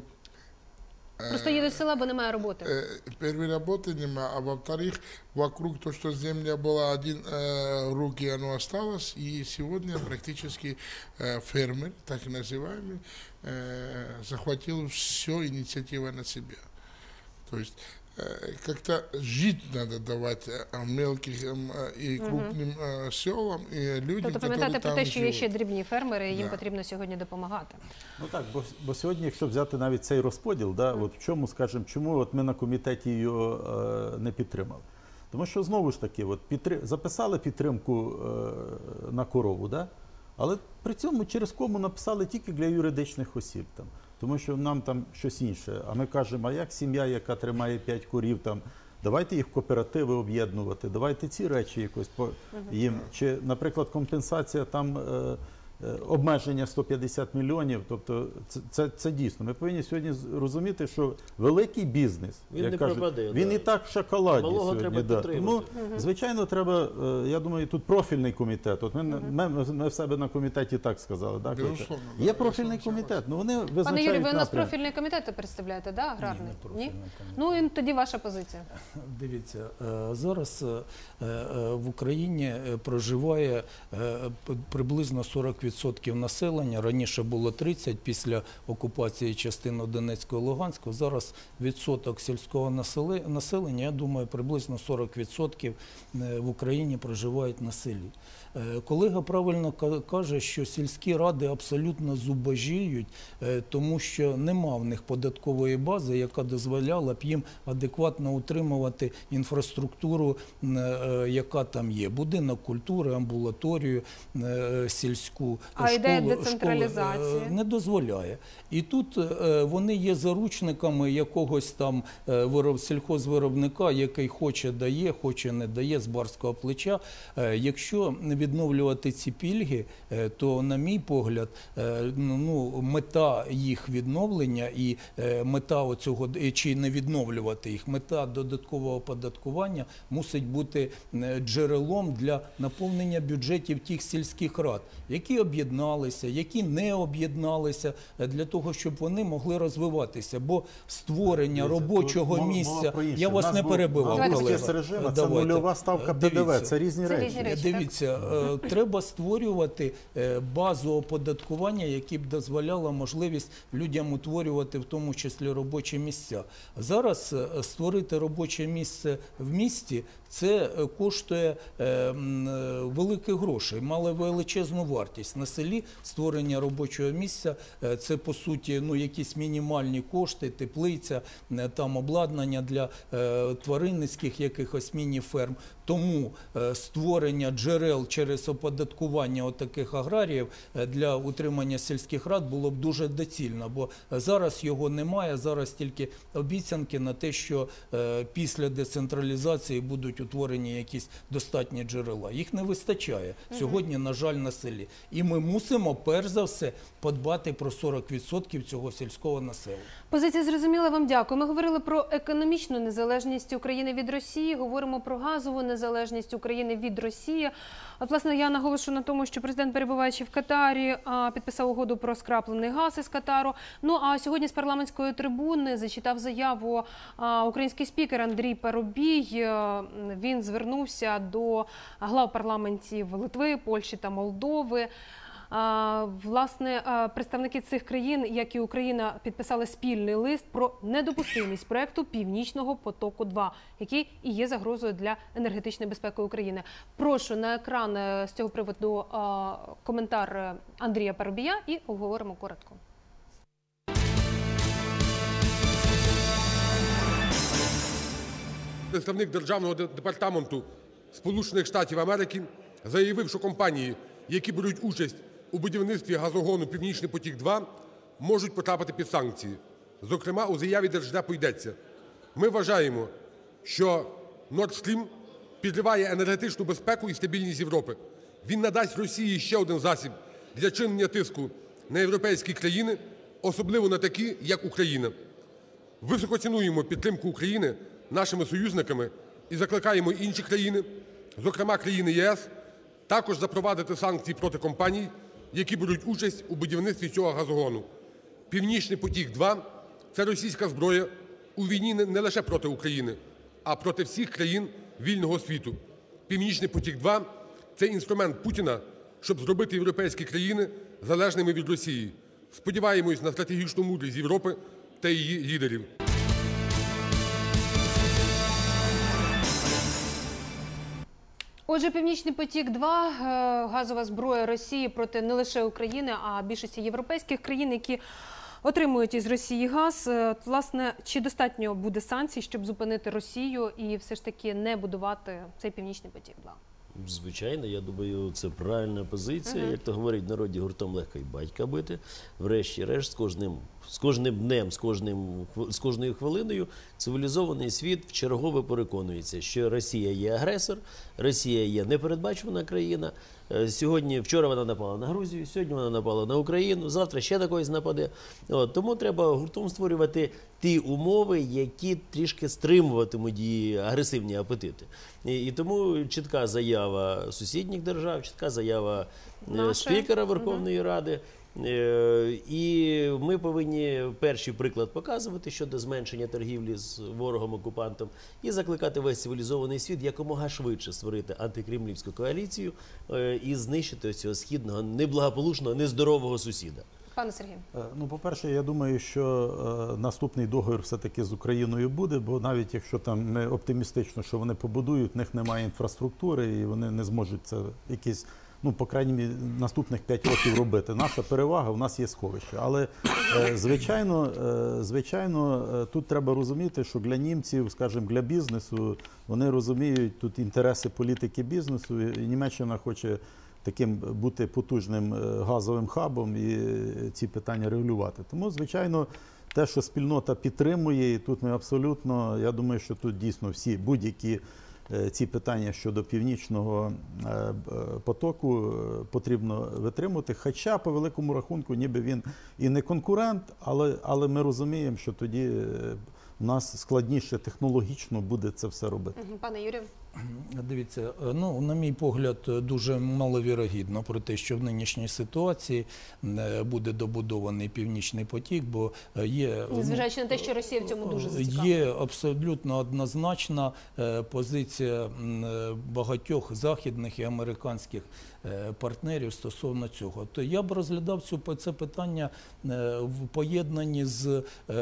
Просто їдуть з села, бо немає роботи. Э, первой работы нема, а во-вторых, вокруг то, что земля была один э, руки, оно осталось, и сегодня практически э, фермер, так называемый, э, захватил все инициативу на себя. То есть э, как-то жить надо давать э, мелким э, и крупным э, селам, и людям, Тобто которые пам'ятати про там те, що є живут. ще дрібні фермери, і їм Да. потрібно сьогодні допомагати. Ну так, бо, бо сьогодні, якщо взяти навіть цей розподіл, да, от в чому, скажімо, чому от ми на комітеті його е, не підтримали? Тому що знову ж таки, от підтри... записали підтримку е, на корову, да? Але при цьому через кому написали тільки для юридичних осіб. Там. Тому що нам там щось інше. А ми кажемо, а як сім'я, яка тримає п'ять корів, там, давайте їх в кооперативи об'єднувати, давайте ці речі якось по їм. Чи, наприклад, компенсація там. Е, обмеження сто п'ятдесят мільйонів, тобто це, це, це дійсно. Ми повинні сьогодні розуміти, що великий бізнес, Він як не кажуть, пропаде, він да. і так в шоколаді Малого сьогодні. треба Да. підтримати. Тому, звичайно, треба, е, я думаю, тут профільний комітет. От ми, ми, ми в себе на комітеті так сказали. Так? Безусловно, да, Є я профільний з вами комітет, ну вони Пане визначають Юрій, ви у нас напрям. профільний комітет представляєте, да, аграрний? Ні, не профільний комітет. Ну і тоді ваша позиція. Дивіться, е, зараз е, е, в Україні е, проживає е, п- приблизно сорок відсотків населення. Раніше було тридцять після окупації частини Донецького і Луганського. Зараз відсоток сільського насели- населення, я думаю, приблизно сорок відсотків е, в Україні проживають на селі. Е, Колега правильно ка- каже, що сільські ради абсолютно зубожіють, е, тому що нема в них податкової бази, яка дозволяла б їм адекватно утримувати інфраструктуру, е, е, яка там є. Будинок культури, амбулаторію е, сільську, цю А ідея школу, децентралізації? школи, е, не дозволяє. І тут е, вони є заручниками якогось там е, вироб, сільхозвиробника, який хоче дає, хоче не дає з барського плеча. Е, якщо відновлювати ці пільги, е, то, на мій погляд, е, ну, мета їх відновлення і е, мета оцього, чи не відновлювати їх, мета додаткового оподаткування мусить бути е, джерелом для наповнення бюджетів тих сільських рад, які об'єдналися, які не об'єдналися, для того, щоб вони могли розвиватися. Бо створення робочого мова, місця... мова про інше. Я вас Нас не був- перебивав, Давайте колега. Режим, це Давайте. нульова ставка П Д В, Дивіться. це різні Це речі. різні речі. Дивіться, е, треба створювати е, базу оподаткування, яка б дозволяла можливість людям утворювати в тому числі робочі місця. Зараз е, створити робоче місце в місті – це е, коштує е, м, е, великих грошей, мало величезну вартість. На селі створення робочого місця е, – це, по суті, ну, якісь мінімальні кошти, теплиця, е, там обладнання для е, тваринницьких якихось міні-ферм. Тому е, створення джерел через оподаткування отаких аграріїв е, для утримання сільських рад було б дуже доцільно, бо зараз його немає, зараз тільки обіцянки на те, що е, після децентралізації будуть утворені якісь достатні джерела. Їх не вистачає сьогодні, на жаль, на селі. І ми мусимо, перш за все, подбати про сорок відсотків цього сільського населення. Позиція зрозуміла, вам дякую. Ми говорили про економічну незалежність України від Росії, говоримо про газову незалежність України від Росії. От, власне, я наголошую на тому, що президент, перебуваючи в Катарі, підписав угоду про скраплений газ із Катару. Ну, а сьогодні з парламентської трибуни зачитав заяву український спікер Андрій Парубій. Він звернувся до глав парламентів Литви, Польщі та Молдови. Власне, представники цих країн, як і Україна, підписали спільний лист про недопустимість проєкту «Північного потоку-два», який і є загрозою для енергетичної безпеки України. Прошу на екран з цього приводу коментар Андрія Парубія і обговоримо коротко. Представник Державного департаменту Сполучених Штатів Америки заявив, що компанії, які беруть участь у будівництві газогону «Північний потік-два», можуть потрапити під санкції. Зокрема, у заяві Держдепу йдеться: ми вважаємо, що Nord Stream підриває енергетичну безпеку і стабільність Європи. Він надасть Росії ще один засіб для чинення тиску на європейські країни, особливо на такі, як Україна. Високо цінуємо підтримку України нашими союзниками і закликаємо інші країни, зокрема країни Є С, також запровадити санкції проти компаній, які беруть участь у будівництві цього газогону. «Північний потік-два» – це російська зброя у війні не лише проти України, а проти всіх країн вільного світу. «Північний потік-два» – це інструмент Путіна, щоб зробити європейські країни залежними від Росії. Сподіваємось на стратегічну мудрість Європи та її лідерів. Отже, «Північний потік-два» – газова зброя Росії проти не лише України, а більшості європейських країн, які отримують із Росії газ. Власне, чи достатньо буде санкцій, щоб зупинити Росію і все ж таки не будувати цей «Північний потік-два»? Звичайно, я думаю, це правильна позиція. Угу. Як то говорять в народі, гуртом легко й батька бити. Врешті-решт, з кожним, з кожним днем, з, кожним, з кожною хвилиною цивілізований світ вчергове переконується, що Росія є агресор, Росія є непередбачувана країна. Сьогодні, вчора вона напала на Грузію, сьогодні вона напала на Україну, завтра ще такось нападе. От, тому треба гуртом створювати ті умови, які трішки стримуватимуть її агресивні апетити. І, і тому чітка заява сусідніх держав, чітка заява Нашої. спікера Верховної угу. Ради. І ми повинні перший приклад показувати щодо зменшення торгівлі з ворогом-окупантом і закликати весь цивілізований світ якомога швидше створити антикремлівську коаліцію і знищити цього східного, неблагополучного, нездорового сусіда. Пане Сергію. Ну, по-перше, я думаю, що е, наступний договір все-таки з Україною буде, бо навіть якщо там ми оптимістично, що вони побудують, в них немає інфраструктури і вони не зможуть це якісь, ну, по крайній мірі, наступних п'ять років робити. Наша перевага, у нас є сховище. Але, е, звичайно, е, звичайно, е, тут треба розуміти, що для німців, скажімо, для бізнесу, вони розуміють тут інтереси політики бізнесу, і Німеччина хоче таким бути потужним газовим хабом і ці питання регулювати. Тому, звичайно, те, що спільнота підтримує, і тут ми абсолютно, я думаю, що тут дійсно всі будь-які ці питання щодо Північного потоку потрібно витримувати. Хоча, по великому рахунку, ніби він і не конкурент, але, але ми розуміємо, що тоді у нас складніше технологічно буде це все робити. Пане Юрію. Дивіться, ну, на мій погляд, дуже маловірогідно про те, що в нинішній ситуації буде добудований Північний потік, бо є... Незважаючи на те, що Росія в цьому дуже зацікавлена. Є абсолютно однозначна позиція багатьох західних і американських партнерів стосовно цього. То я б розглядав цю, це питання в поєднанні з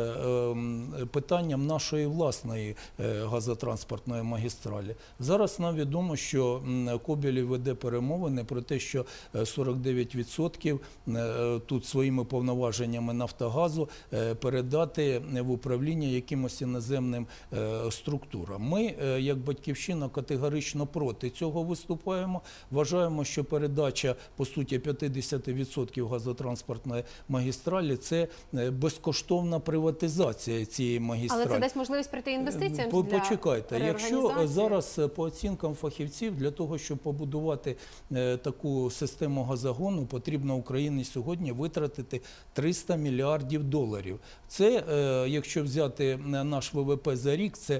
питанням нашої власної газотранспортної магістралі. Зараз нам відомо, що Коболєв веде перемовини про те, що сорок дев'ять відсотків тут своїми повноваженнями Нафтогазу передати в управління якимось іноземним структурам. Ми, як Батьківщина, категорично проти цього виступаємо. Вважаємо, що передача, по суті, п'ятдесят відсотків газотранспортної магістралі – це безкоштовна приватизація цієї магістралі. Але це дасть можливість прийти інвестиціям для Почекайте, якщо зараз по оцінкам фахівців для того, щоб побудувати таку систему газогону, потрібно Україні сьогодні витратити триста мільярдів доларів. Це, якщо взяти наш ВВП за рік, це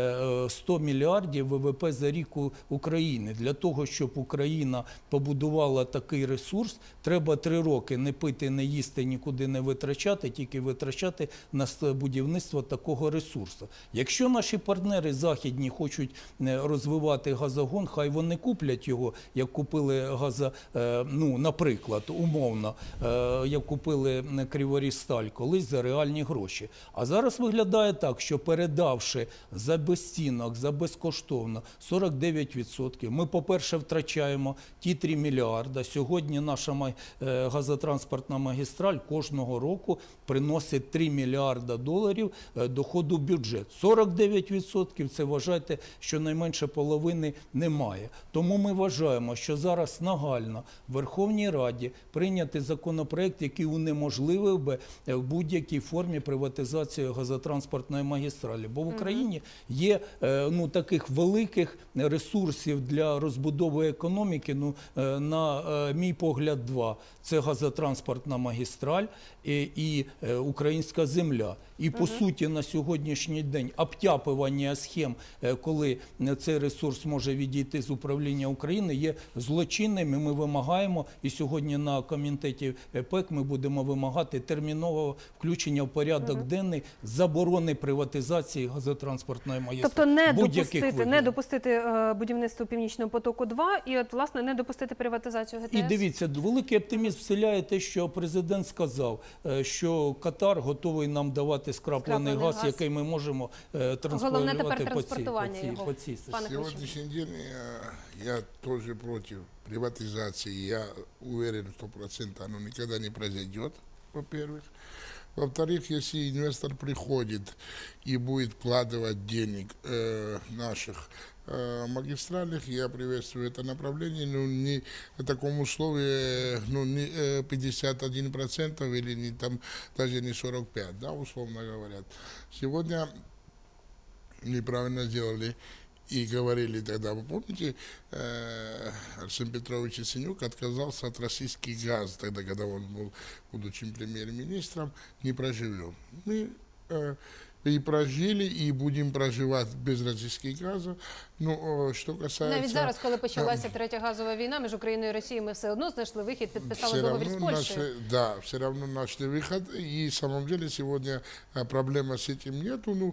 сто мільярдів ВВП за рік України. Для того, щоб Україна побудувала такий ресурс, треба три роки не пити, не їсти, нікуди не витрачати, тільки витрачати на будівництво такого ресурсу. Якщо наші партнери західні хочуть розвивати газогон, хай вони куплять його, як купили газо, ну, наприклад, умовно, як купили Криворіжсталь колись за реальні гроші. А зараз виглядає так, що передавши за безцінок, за безкоштовно сорок дев'ять відсотків, ми, по-перше, втрачаємо ті три мільярда. Сьогодні наша газотранспортна магістраль кожного року приносить три мільярда доларів доходу в бюджет. сорок дев'ять відсотків – це, вважайте, що найменше половини немає. Тому ми вважаємо, що зараз нагально в Верховній Раді прийняти законопроект, який унеможливив би в будь-якій формі приватизацію газотранспортної магістралі. Бо в Україні є ну, таких великих ресурсів для розбудови економіки, ну, на мій погляд, два. Це газотранспортна магістраль і, і українська земля. І, по uh-huh. суті, на сьогоднішній день обтяпування схем, коли цей ресурс може відійти з управління України, є злочинним. І ми вимагаємо, і сьогодні на комітеті ПЕК ми будемо вимагати термінового включення в порядок uh-huh. денний заборони приватизації газотранспортної магістралі. Тобто не допустити, не допустити е, будівництво Північного потоку-два і, от, власне, не допустити приватизацію ГТС? І дивіться, великий оптимізм вселяє те, що президент сказав, що Катар готовий нам давати скраплений газ, газ, який ми можемо е, транспортувати по цій, по цій, по цій системі. Сегодняшний день я, я тоже против приватизации. Я уверен, что сто процентов оно никогда не произойдет, во-первых. Во-вторых, если инвестор приходит и будет вкладывать денег э, наших э, магистралях, я приветствую это направление, но не в таком условии, ну, не пятьдесят один процент или не, там, даже не сорок пять процентов, да, условно говоря. Сегодня неправильно сделали и говорили тогда, вы помните, э, Арсен Петрович Яценюк отказался от российский газ, тогда, когда он был, будучи премьер-министром, не проживем. Мы э, и прожили, и будем проживать без российских газов. Ну, що касається... Навіть зараз, коли почалася третя газова війна між Україною і Росією, ми все одно знайшли вихід, підписали договір з Польщею. Наши, да, все равно нашли выход. И, в самом деле, сегодня проблема с этим нету. Ну,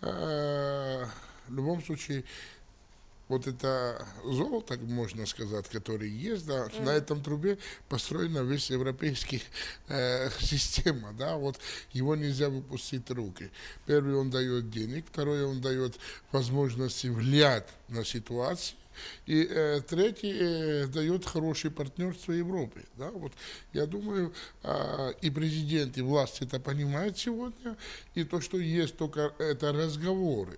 э, в любом случае, вот это золото, можно сказать, которое есть, да, mm. на этом трубе построена весь европейский э, система, да, вот его нельзя выпустить руки. Первый, он дает денег, второй, он дает возможности влиять на ситуацию. И э, третий э, дает хорошее партнерство Европе. Да? Вот, я думаю, э, и президент, и власть это понимают сегодня, и то, что есть только это разговоры.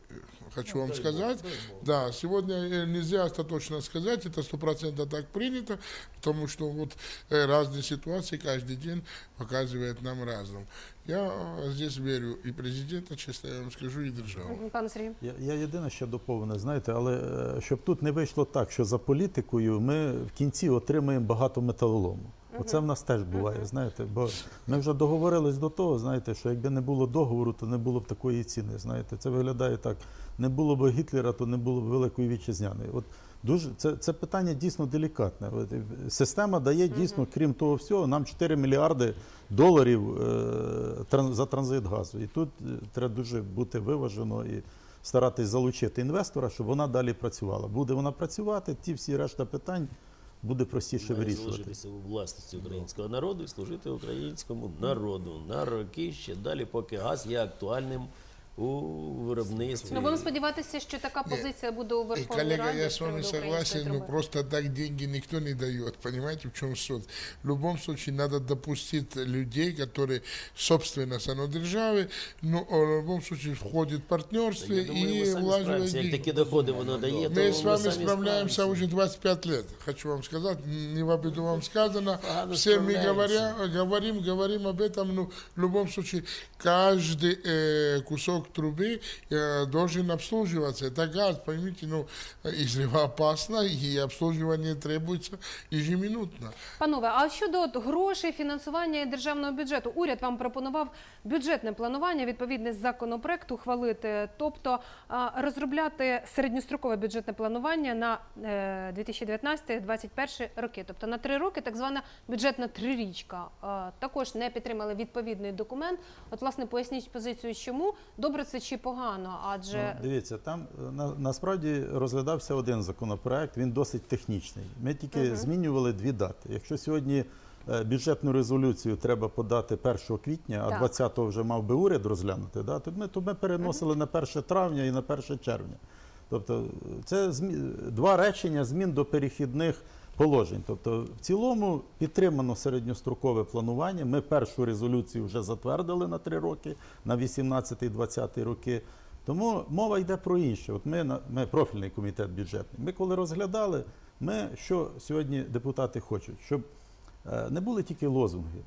хочу вам сказать. Да, сегодня нельзя остаточно сказать, это сто процентов так принято, потому что вот разные ситуации каждый день показывает нам разным. Я здесь верю і президента, чесно я вам скажу, і державу. Пане Сергію. Я, я єдине, що доповнене, знаєте, але е, щоб тут не вийшло так, що за політикою ми в кінці отримаємо багато металолому. Оце в нас теж буває, знаєте, бо ми вже договорились до того, знаєте, що якби не було договору, то не було б такої ціни, знаєте. Це виглядає так, не було б Гітлера, то не було б Великої Вітчизняної. От дуже, це, це питання дійсно делікатне. От, система дає дійсно, крім того всього, нам чотири мільярди доларів е, тран, за транзит газу. І тут треба дуже бути виважено і старатись залучити інвестора, щоб вона далі працювала. Буде вона працювати, ті всі решта питань буде простіше Має вирішувати. залишитися у власності українського народу і служити українському народу на роки ще далі, поки газ є актуальним у виробництві. Ну, будемо сподіватися, що така позиція буде у И, Верховній коллега, Раді. я з с вами приводу української согласен, но труби. просто так деньги никто не дает, понимаете, в чем суть? В любом случае надо допустить людей, которые собственно самодержавы, но в любом случае входит в партнерство Я думаю, ми и самі влаживает справимося. Як деньги. такі доходи воно дає, то Мы с вами самі справляемся справимося. уже двадцать пять лет, хочу вам сказать, не в обиду вам сказано. Погано Все мы справляемся. говоря, говорим, говорим об этом, но в любом случае каждый э, кусок трубы э, должен обслуживаться. Это газ, поймите, ну, взрывоопасно, и обслуживание требуется ежеминутно. Панове, а щодо от грошей, фінансування і державного бюджету, уряд вам пропонував бюджетне планування, відповідний законопроект ухвалити, тобто а, розробляти середньострокове бюджетне планування на е, дві тисячі дев'ятнадцятий - двадцять перший роки, тобто на три роки, так звана бюджетна трирічка. А, також не підтримали відповідний документ. От, власне, поясніть позицію, чому, добре це чи погано, адже... Ну, дивіться, там на, насправді розглядався один законопроект, він досить технічний. Ми тільки uh-huh. змінювали дві дати. Якщо сьогодні е, бюджетну резолюцію треба подати першого квітня, а так. двадцятого вже мав би уряд розглянути, да, то, ми, то ми переносили uh-huh. на перше травня і на перше червня. Тобто це змі... два речення змін до перехідних положень. Тобто в цілому підтримано середньострокове планування. Ми першу резолюцію вже затвердили на три роки, на вісімнадцятий - двадцятий роки. Тому мова йде про інше. От ми, ми профільний комітет бюджетний. Ми коли розглядали, ми, що сьогодні депутати хочуть, щоб е, не були тільки лозунги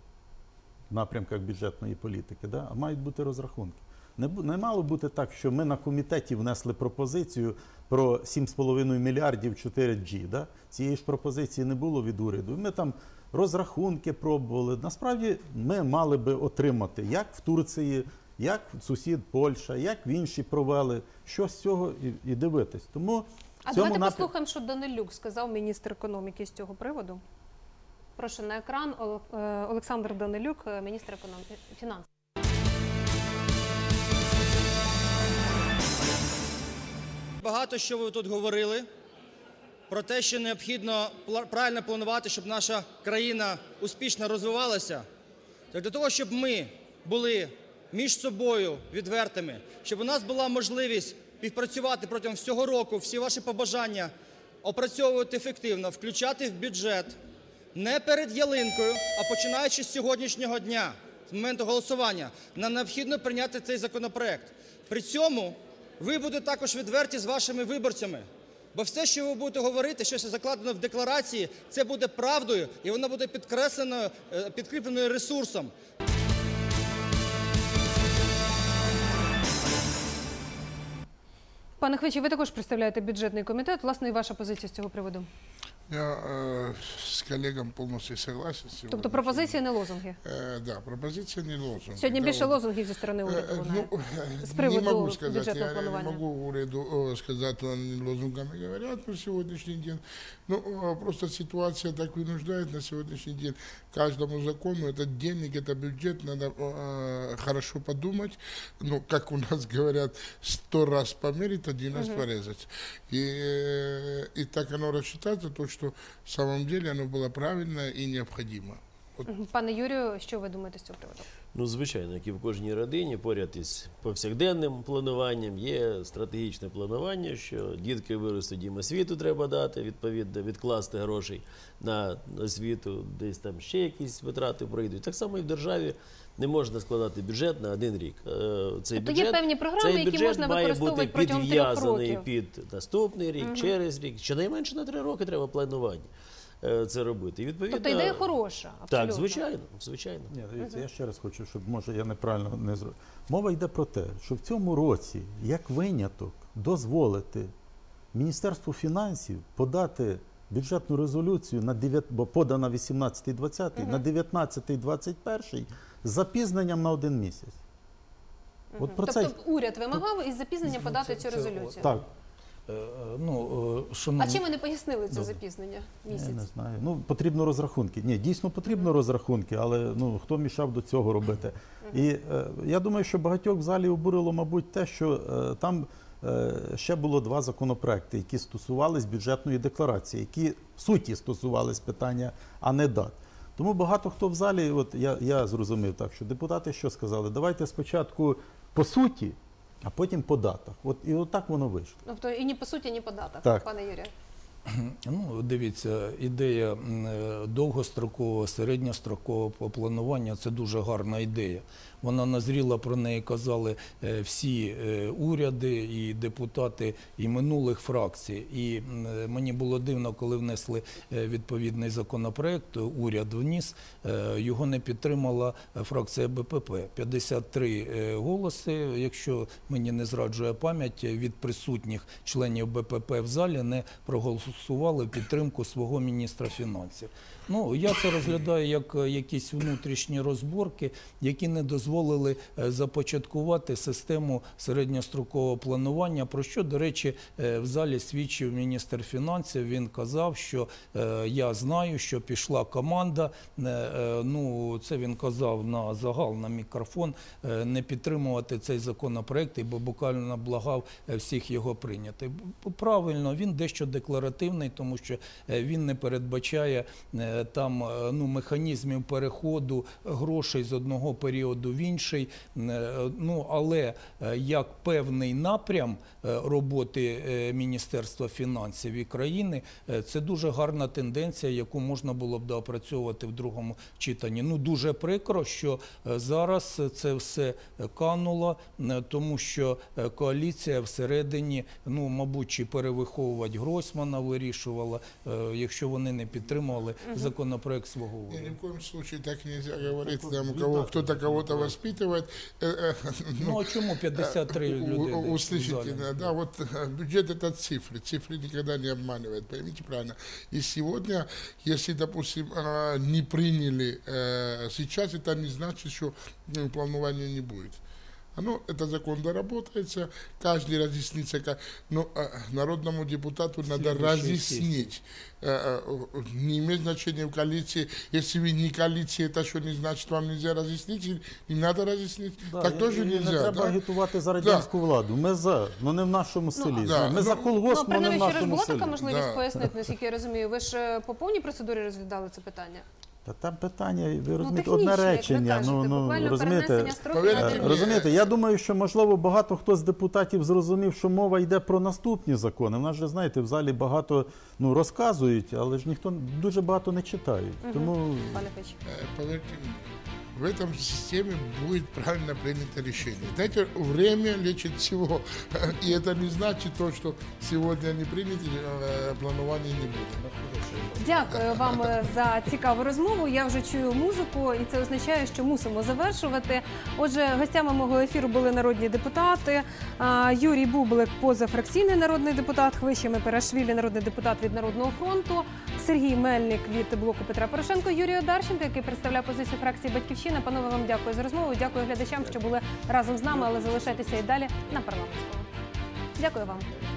в напрямках бюджетної політики, да, а мають бути розрахунки. Не, не мало бути так, що ми на комітеті внесли пропозицію про сім з половиною мільярдів чотири джі. Да? Цієї ж пропозиції не було від уряду. Ми там розрахунки пробували. Насправді ми мали би отримати, як в Турції, як сусід Польща, як в інші провели, що з цього і, і дивитись. Тому А цьому давайте напрям... послухаємо, що Данилюк сказав, міністр економіки, з цього приводу. Прошу на екран. Олександр Данилюк, міністр економіки, фінансів. Багато що ви тут говорили про те, що необхідно правильно планувати, щоб наша країна успішно розвивалася. Так для того, щоб ми були між собою відвертими, щоб у нас була можливість співпрацювати протягом всього року, всі ваші побажання опрацьовувати ефективно, включати в бюджет не перед ялинкою, а починаючи з сьогоднішнього дня, з моменту голосування, нам необхідно прийняти цей законопроект. При цьому ви будете також відверті з вашими виборцями, бо все, що ви будете говорити, що закладено в декларації, це буде правдою і воно буде підкресленою, підкріпленою ресурсом. Пане Хвичі, ви також представляєте бюджетний комітет. Власне, і ваша позиція з цього приводу? Я э, с коллегом полностью согласен. Тобто пропозиції не лозунги? Э, да, пропозиция не лозунги. Сьогодні да, більше вот. лозунгів зі сторони уряду лунає. Ну, З не приводу могу сказать, бюджетного я не планування. могу уряду э, сказать, что они лозунгами говорят на сегодняшний день. Ну, э, просто ситуация так вынуждает на сегодняшний день. Каждому закону этот денег, это бюджет, надо э, хорошо подумать. Ну, как у нас говорят, сто раз померить, один раз порезать. И, э, и так оно рассчитается, то, что в самом деле оно было правильно и необходимо. Пане Юрію, що ви думаєте з цього приводу? Ну, звичайно, як і в кожній родині, поряд із повсякденним плануванням є стратегічне планування, що дітки виростуть, їм освіту треба дати, відповідно, відкласти грошей на освіту, десь там ще якісь витрати пройдуть. Так само і в державі не можна складати бюджет на один рік. Цей тобто бюджет, є певні програми, цей які бюджет можна має використовувати бути протягом трьох підв'язаний років. під наступний рік, Угу. через рік. Щонайменше на три роки треба планування це робити. І відповідно, тобто ідея хороша, абсолютно. Так, звичайно, звичайно. Ні, дивіться, я ще раз хочу, щоб, може, я неправильно не зробив. Мова йде про те, що в цьому році, як виняток, дозволити Міністерству фінансів подати бюджетну резолюцію, на дев'ять, бо подана вісімнадцятий двадцятий, угу. на дев'ятнадцятий двадцять перший з запізненням на один місяць. Угу. От про тобто це... уряд вимагав із запізненням подати це, цю це, резолюцію? Так. Ну, А шановні... чим ви не пояснили це Добре. запізнення? Місяць? Я не знаю. Ну, потрібно розрахунки. Ні, дійсно потрібно розрахунки, але ну, хто мішав до цього робити? І е, я думаю, що багатьох в залі обурило, мабуть, те, що е, там е, ще було два законопроекти, які стосувались бюджетної декларації, які в суті стосувались питання, а не дат. Тому багато хто в залі, от я, я зрозумів так, що депутати що сказали? Давайте спочатку по суті, а потім по датах. От і отак воно вийшло. Тобто і ні по суті, ні по датах, Так. пане Юрію? Ну, дивіться, ідея довгострокового, середньострокового планування – це дуже гарна ідея. Вона назріла, про неї казали всі уряди і депутати і минулих фракцій. І мені було дивно, коли внесли відповідний законопроект, уряд вніс, його не підтримала фракція Б П П. п'ятдесят три голоси, якщо мені не зраджує пам'ять, від присутніх членів Б П П в залі не проголосували в підтримку свого міністра фінансів. Ну, я це розглядаю як якісь внутрішні розборки, які не дозволили започаткувати систему середньострокового планування, про що, до речі, в залі свідчив міністр фінансів. Він казав, що я знаю, що пішла команда, ну, це він казав на загал, на мікрофон, не підтримувати цей законопроект, бо буквально благав всіх його прийняти. Правильно, він дещо декларативний, тому що він не передбачає там ну, механізмів переходу грошей з одного періоду в інший, ну, але як певний напрям роботи Міністерства фінансів і країни, це дуже гарна тенденція, яку можна було б доопрацьовувати в другому читанні. Ну, дуже прикро, що зараз це все кануло, тому що коаліція всередині, ну, мабуть, чи перевиховувати Гройсмана вирішувала, якщо вони не підтримували законопроект свого уряду. Ни в коем случае так нельзя говорить, там, у кого кто-то кого-то воспитывает. Ну, а чему пятьдесят три людей? Услышите, да, вот бюджет — это цифры. Цифры никогда не обманывают, поймите правильно. И сегодня, если, допустим, не приняли сейчас, это не значит, что планирования не будет. Ну, это закон доработается, каждый разъяснится, но э, народному депутату надо разъяснить. Э, э, не имеет значения в коалиции, если вы не коалиции, это что не значит, вам нельзя разъяснить, не надо разъяснить, да, так і, тоже і нельзя. Не треба да? агітувати за радянську да. владу, ми за, ну не в нашому селі, ну, да. ми за колгосп, ну, але не в нашому селі. нашому Була селі. така можливість да. пояснити, наскільки я розумію, ви ж по повній процедурі розглядали це питання? Та там питання, ви розумієте, ну, одне технічне, речення. як ви кажете, ну, ну, розумієте, Повірте, розумієте, я думаю, що, можливо, багато хто з депутатів зрозумів, що мова йде про наступні закони. В нас же, знаєте, в залі багато ну, розказують, але ж ніхто дуже багато не читають. Угу. Тому... Поверьте мне, в этом системе будет правильно принято решение. Знаете, время лечит всего. И это не значит то, что сегодня не принято, планування не буде. Дякую вам за цікаву розмову. Я вже чую музику, і це означає, що мусимо завершувати. Отже, гостями мого ефіру були народні депутати. Юрій Бублик, позафракційний народний депутат, Хвища Мепарашвілі, народний депутат від Народного фронту, Сергій Мельник від блоку Петра Порошенка, Юрій Одарченко, який представляє позицію фракції «Батьківщина». Панове, вам дякую за розмову. Дякую глядачам, що були разом з нами, але залишайтеся і далі на парламентському. Дякую вам.